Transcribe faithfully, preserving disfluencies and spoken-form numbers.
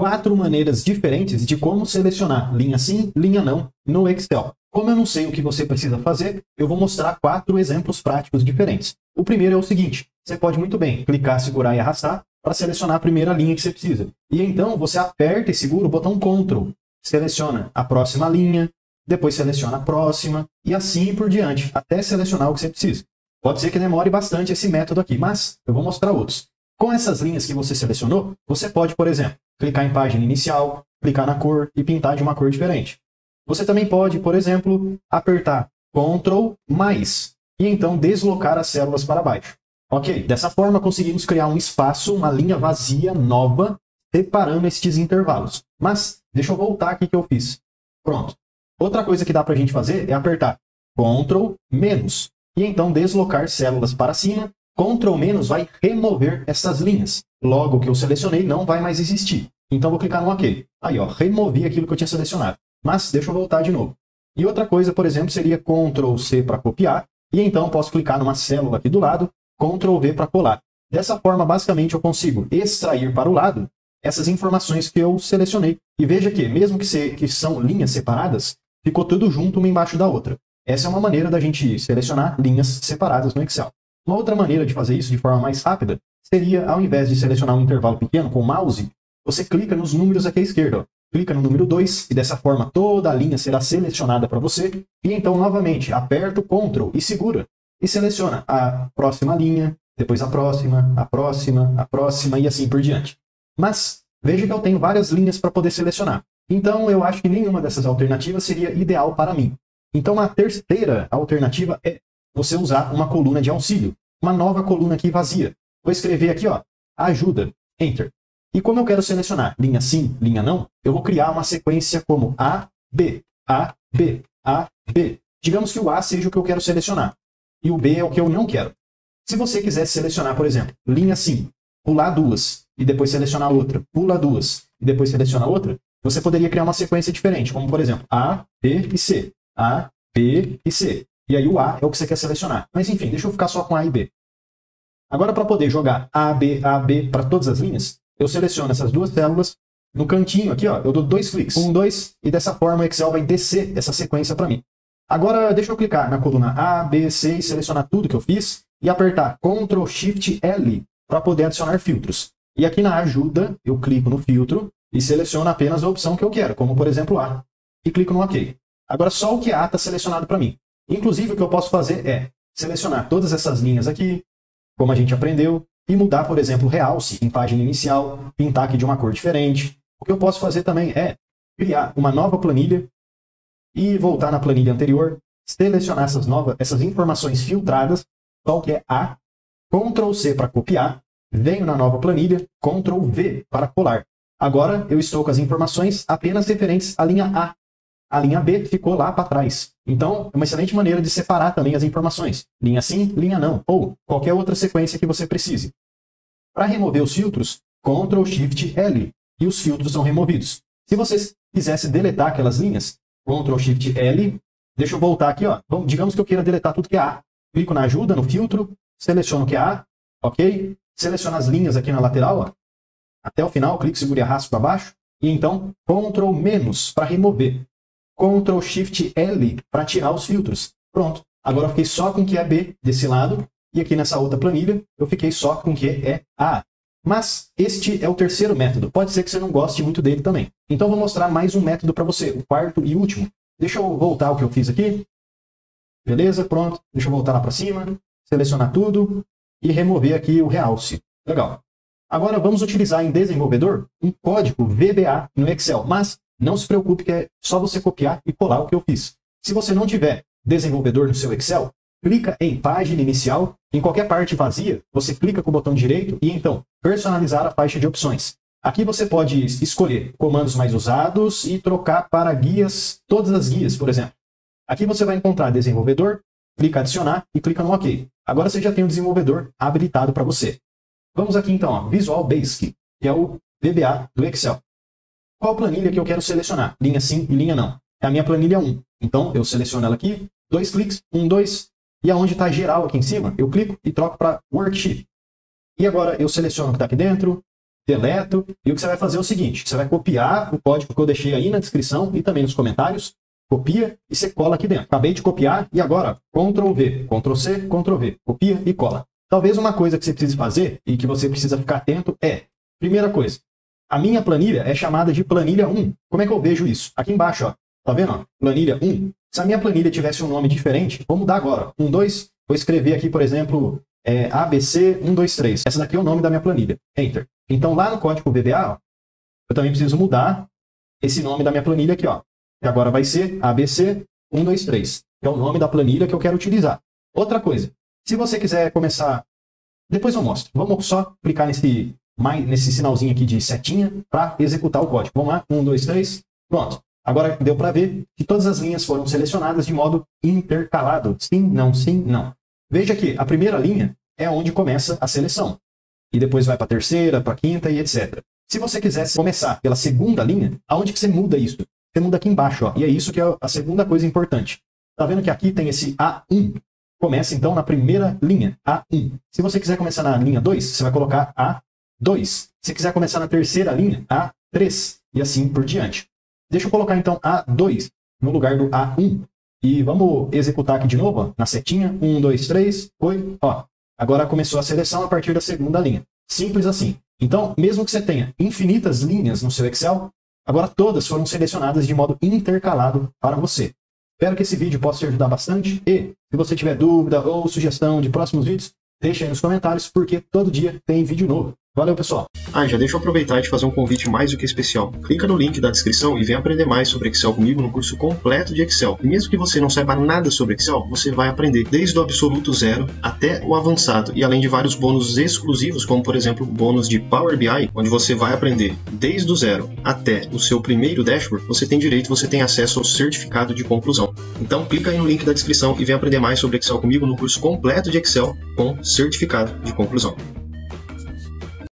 quatro maneiras diferentes de como selecionar linha sim, linha não no Excel. Como eu não sei o que você precisa fazer, eu vou mostrar quatro exemplos práticos diferentes. O primeiro é o seguinte, você pode muito bem clicar, segurar e arrastar para selecionar a primeira linha que você precisa. E então você aperta e segura o botão control, seleciona a próxima linha, depois seleciona a próxima e assim por diante, até selecionar o que você precisa. Pode ser que demore bastante esse método aqui, mas eu vou mostrar outros. Com essas linhas que você selecionou, você pode, por exemplo, clicar em página inicial, clicar na cor e pintar de uma cor diferente. Você também pode, por exemplo, apertar control mais e então deslocar as células para baixo. Ok, dessa forma conseguimos criar um espaço, uma linha vazia, nova, separando estes intervalos. Mas, deixa eu voltar aqui que eu fiz. Pronto. Outra coisa que dá para a gente fazer é apertar control menos e então deslocar células para cima. control menos vai remover essas linhas. Logo, o que eu selecionei não vai mais existir. Então, vou clicar no OK. Aí, ó, removi aquilo que eu tinha selecionado. Mas, deixa eu voltar de novo. E outra coisa, por exemplo, seria control C para copiar. E então, posso clicar numa célula aqui do lado, control V para colar. Dessa forma, basicamente, eu consigo extrair para o lado essas informações que eu selecionei. E veja que, mesmo que, se, que são linhas separadas, ficou tudo junto uma embaixo da outra. Essa é uma maneira da gente selecionar linhas separadas no Excel. Uma outra maneira de fazer isso de forma mais rápida seria, ao invés de selecionar um intervalo pequeno com o mouse, você clica nos números aqui à esquerda. Ó. Clica no número dois e dessa forma toda a linha será selecionada para você. E então, novamente, aperta o control e segura. E seleciona a próxima linha, depois a próxima, a próxima, a próxima e assim por diante. Mas veja que eu tenho várias linhas para poder selecionar. Então eu acho que nenhuma dessas alternativas seria ideal para mim. Então a terceira alternativa é você usar uma coluna de auxílio. Uma nova coluna aqui vazia. Vou escrever aqui, ó, ajuda, Enter. E como eu quero selecionar linha sim, linha não, eu vou criar uma sequência como A, B, A, B, A, B. Digamos que o A seja o que eu quero selecionar. E o B é o que eu não quero. Se você quiser selecionar, por exemplo, linha sim, pular duas, e depois selecionar outra, pula duas, e depois seleciona outra, você poderia criar uma sequência diferente, como por exemplo, A, B e C. A, B e C. E aí o A é o que você quer selecionar. Mas enfim, deixa eu ficar só com A e B. Agora, para poder jogar A, B, A, B para todas as linhas, eu seleciono essas duas células, no cantinho aqui, ó, eu dou dois cliques. Um, dois, e dessa forma o Excel vai descer essa sequência para mim. Agora, deixa eu clicar na coluna A, B, C e selecionar tudo que eu fiz e apertar control shift L para poder adicionar filtros. E aqui na ajuda, eu clico no filtro e seleciono apenas a opção que eu quero, como por exemplo A. E clico no OK. Agora só o que A está selecionado para mim. Inclusive o que eu posso fazer é selecionar todas essas linhas aqui, como a gente aprendeu, e mudar, por exemplo, o realce em página inicial, pintar aqui de uma cor diferente. O que eu posso fazer também é criar uma nova planilha e voltar na planilha anterior, selecionar essas, novas, essas informações filtradas, só o que é A, control C para copiar, venho na nova planilha, control V para colar. Agora eu estou com as informações apenas referentes à linha A. A linha B ficou lá para trás. Então, é uma excelente maneira de separar também as informações. Linha sim, linha não, ou qualquer outra sequência que você precise. Para remover os filtros, control shift L, e os filtros são removidos. Se você quisesse deletar aquelas linhas, control shift L, deixa eu voltar aqui, ó. Bom, digamos que eu queira deletar tudo que é A. Clico na ajuda, no filtro, seleciono o que é A, ok? Seleciono as linhas aqui na lateral, ó. Até o final, clique, segure e arrasto para baixo. E então, control menos para remover. control shift L para tirar os filtros. Pronto. Agora eu fiquei só com o que é B desse lado. E aqui nessa outra planilha, eu fiquei só com o que é A. Mas este é o terceiro método. Pode ser que você não goste muito dele também. Então vou mostrar mais um método para você, o quarto e último. Deixa eu voltar o que eu fiz aqui. Beleza, pronto. Deixa eu voltar lá para cima, selecionar tudo e remover aqui o realce. Legal. Agora vamos utilizar em desenvolvedor um código V B A no Excel. Mas não se preocupe que é só você copiar e colar o que eu fiz. Se você não tiver desenvolvedor no seu Excel, clica em página inicial, em qualquer parte vazia, você clica com o botão direito e então personalizar a faixa de opções. Aqui você pode escolher comandos mais usados e trocar para guias, todas as guias, por exemplo. Aqui você vai encontrar desenvolvedor, clica adicionar e clica no OK. Agora você já tem o desenvolvedor habilitado para você. Vamos aqui então, ó, Visual Basic, que é o V B A do Excel. Qual planilha que eu quero selecionar? Linha sim e linha não. É a minha planilha um. Então eu seleciono ela aqui, dois cliques, um, dois, e aonde está geral aqui em cima, eu clico e troco para Worksheet. E agora eu seleciono o que está aqui dentro, deleto, e o que você vai fazer é o seguinte, você vai copiar o código que eu deixei aí na descrição e também nos comentários, copia e você cola aqui dentro. Acabei de copiar e agora control V, control C, control V, copia e cola. Talvez uma coisa que você precise fazer e que você precisa ficar atento é, primeira coisa, a minha planilha é chamada de planilha um. Como é que eu vejo isso? Aqui embaixo, ó, tá vendo? Ó, planilha um. Se a minha planilha tivesse um nome diferente, vou mudar agora. um, dois, vou escrever aqui, por exemplo, é, A B C um, dois, três. Essa daqui é o nome da minha planilha. Enter. Então lá no código V B A, ó, eu também preciso mudar esse nome da minha planilha aqui, ó. E agora vai ser A B C um, dois, três. Que é o nome da planilha que eu quero utilizar. Outra coisa, se você quiser começar... Depois eu mostro. Vamos só clicar nesse, mais, nesse sinalzinho aqui de setinha para executar o código. Vamos lá, um, dois, três, pronto. Agora deu para ver que todas as linhas foram selecionadas de modo intercalado. Sim, não, sim, não. Veja que a primeira linha é onde começa a seleção. E depois vai para a terceira, para a quinta e etcétera. Se você quisesse começar pela segunda linha, aonde que você muda isso? Você muda aqui embaixo, ó. E é isso que é a segunda coisa importante. Tá vendo que aqui tem esse A um? Começa então na primeira linha, A um. Se você quiser começar na linha dois, você vai colocar A dois. Se quiser começar na terceira linha, A três. E assim por diante. Deixa eu colocar então A dois no lugar do A um. E vamos executar aqui de novo, ó, na setinha. um, dois, três, foi. Ó, agora começou a seleção a partir da segunda linha. Simples assim. Então, mesmo que você tenha infinitas linhas no seu Excel, agora todas foram selecionadas de modo intercalado para você. Espero que esse vídeo possa te ajudar bastante. E, se você tiver dúvida ou sugestão de próximos vídeos, deixa aí nos comentários, porque todo dia tem vídeo novo. Valeu, pessoal! Ah, já deixa eu aproveitar e te fazer um convite mais do que especial. Clica no link da descrição e vem aprender mais sobre Excel comigo no curso completo de Excel. E mesmo que você não saiba nada sobre Excel, você vai aprender desde o absoluto zero até o avançado. E além de vários bônus exclusivos, como por exemplo o bônus de Power B I, onde você vai aprender desde o zero até o seu primeiro dashboard, você tem direito, você tem acesso ao certificado de conclusão. Então clica aí no link da descrição e vem aprender mais sobre Excel comigo no curso completo de Excel com certificado de conclusão.